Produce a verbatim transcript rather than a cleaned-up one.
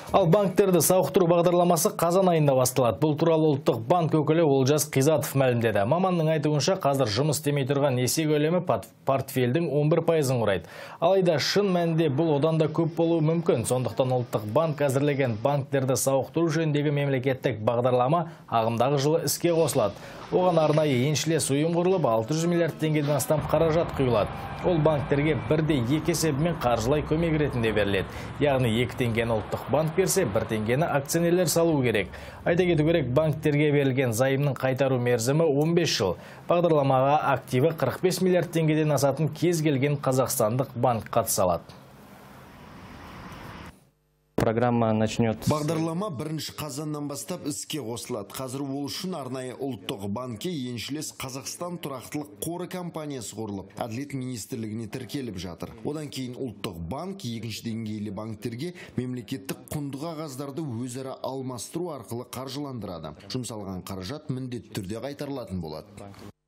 Ал банктерді сауықтыру бағдарламасы қазан айында басталады. Бұл туралы ұлттық банк өкілі Олжас Қизатов мәлімдеді. Маманның айтуынша қазір жұмыс істемей тұрған несие көлемі портфельдің он бір пайызын құрайды. Алайда шын мәнінде бұл одан да көп болуы мүмкін. Сондықтан ұлттық банк әзірлеген банктерді сауықтыру жөніндегі мемлекеттік бағдарлама ағымдағы жылы іске қосылады. Оған арнайы еншілес ұйым құрылып, алты жүз миллиард теңгеден астам қаражат құйылады. Ол банктерге бірде екі есебімен қаржылай көмек ретінде беріледі. Яғни екі теңгені ұлттық банк берсе, бір теңгені акционерлер салу керек. Айта кету керек, банктерге берілген займның қайтару мерзімі он бес жыл. Бағдарламаға активі қырық бес миллиард теңгеден асатын кез келген қазақстандық банк қатыса алады. Программа начнет. Бағдарлама бірінші қазаннан бастап іске қосылады. Қазір ол үшін арнайы ұлттық банкке еншілес Қазақстан тұрақтылық қоры компаниясы құрылып, Әділет министрлігіне тіркеліп жатыр. Одан кейін ұлттық банк екінші деңгейлі банктерге мемлекеттік құнды қағаздарды өзара алмастыру арқылы қаржыландырады. Жұмсалған қаражат міндетті түрде қайтарылатын болады.